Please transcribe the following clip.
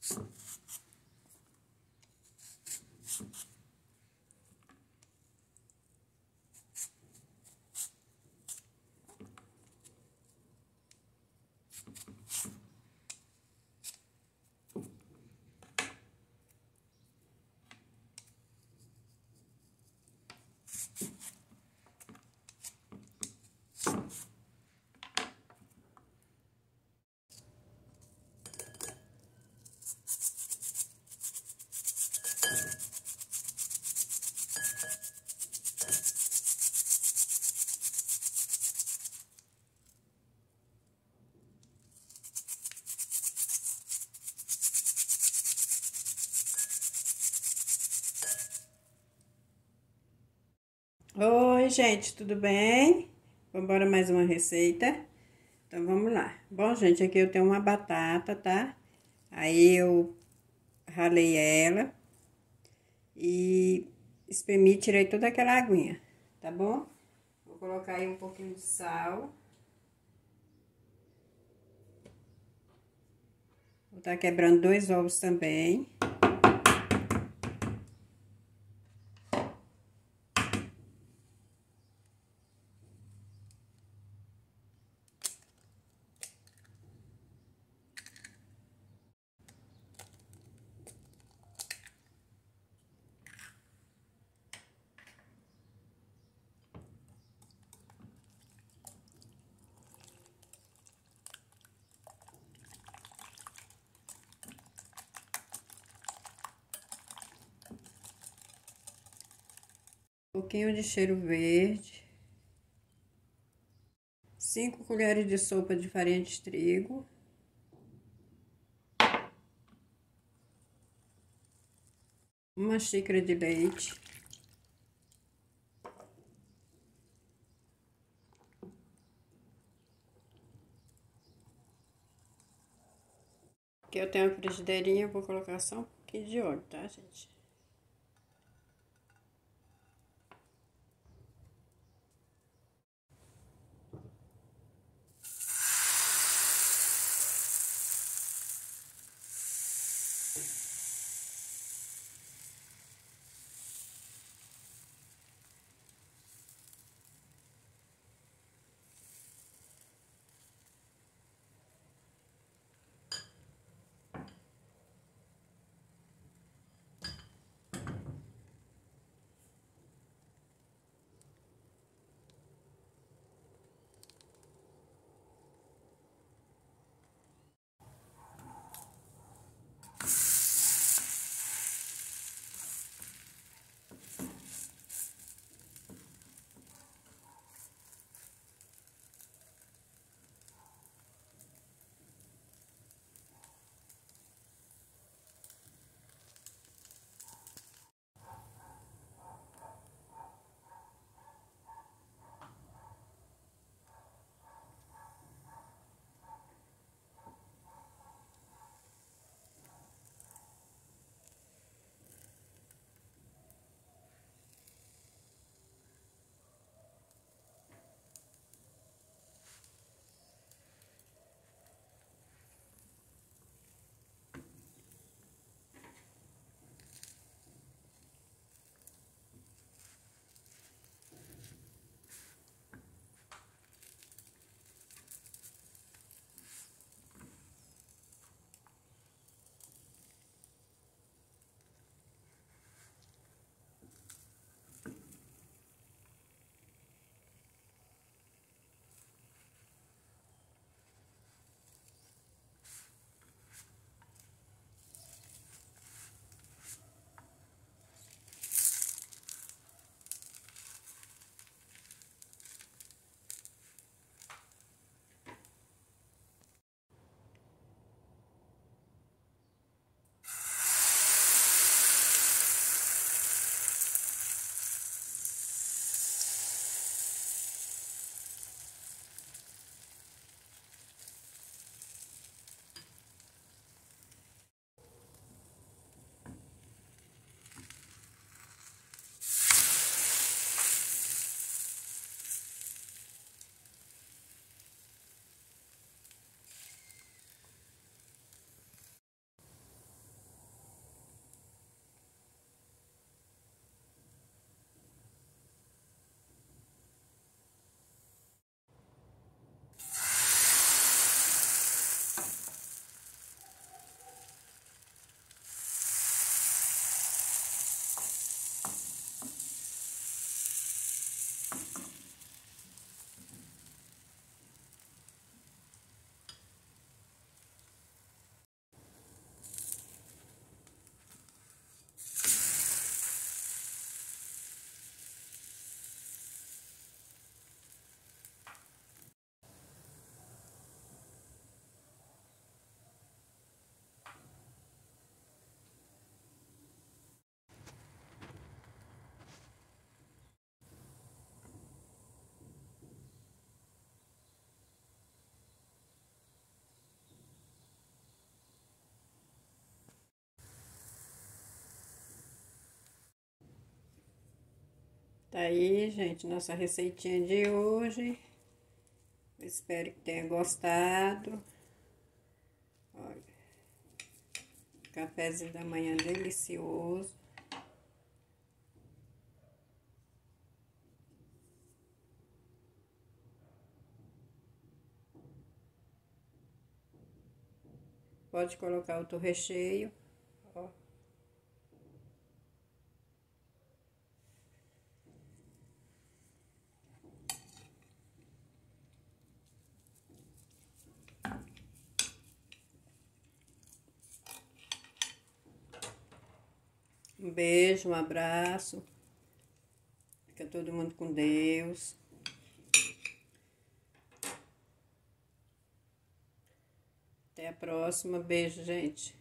Oi, gente, tudo bem? Vamos embora mais uma receita? Então, vamos lá. Bom, gente, aqui eu tenho uma batata, tá? Aí, eu ralei ela e espremi, tirei toda aquela aguinha, tá bom? Vou colocar aí um pouquinho de sal. Vou estar quebrando 2 ovos também. Um pouquinho de cheiro verde. 5 colheres de sopa de farinha de trigo. Uma xícara de leite. Aqui eu tenho a frigideirinha, vou colocar só um pouquinho de óleo, tá, gente? Tá aí, gente, nossa receitinha de hoje. Espero que tenha gostado. Olha, cafezinho da manhã delicioso. Pode colocar outro recheio. Ó. Um beijo, um abraço. Fica todo mundo com Deus. Até a próxima. Beijo, gente.